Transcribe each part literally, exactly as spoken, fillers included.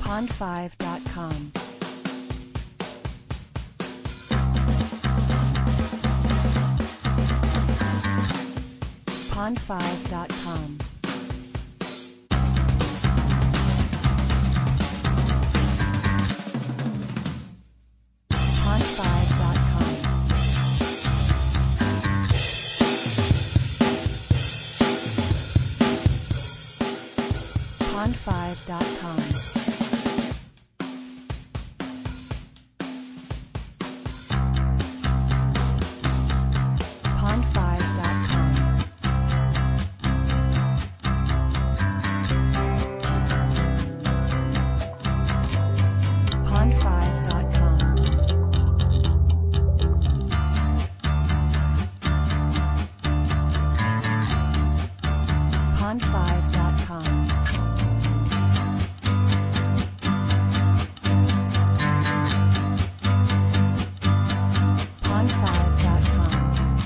pond five dot com. pond five dot com. pond five dot com. pond five dot com. pond five dot com. pond five dot com. pond five dot com. pond five dot com.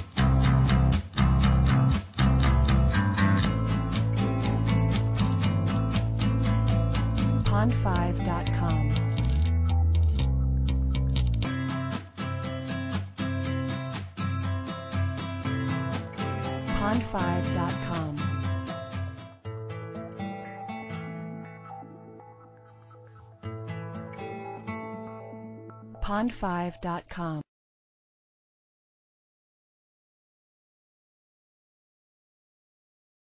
pond five dot com. pond five dot com. pond five dot com.